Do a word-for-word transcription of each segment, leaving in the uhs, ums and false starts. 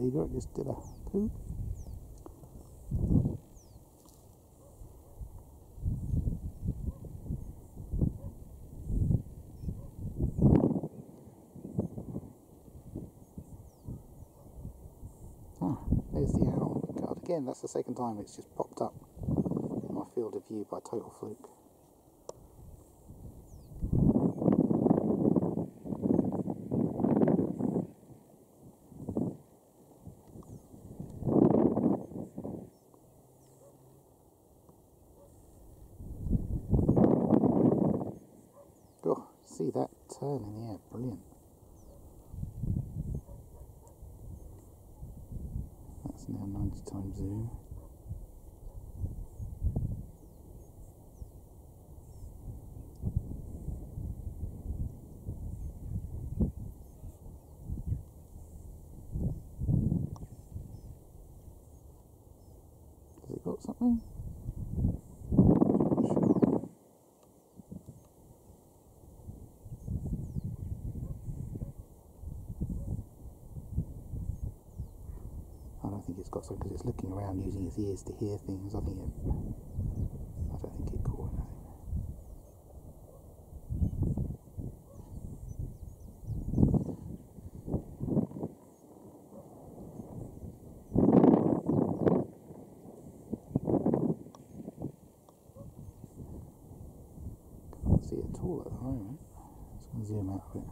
eager, it just did a poo. Ah, there's the owl. God, again, that's the second time it's just popped up in my field of view by total fluke. Oh, see that turn in the air, brilliant. That's now ninety times zoom. Has it got something? I don't think it's got something because it's looking around using its ears to hear things. I think it, I don't think it caught anything. Can't see it at all at the moment. Just going to zoom out a bit.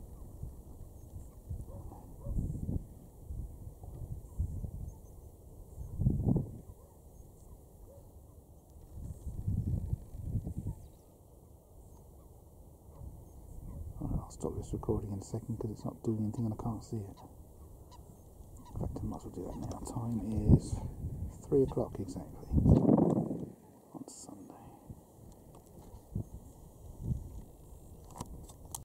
I'll stop this recording in a second because it's not doing anything and I can't see it. In fact, I might as well do that now. Time is three o'clock exactly.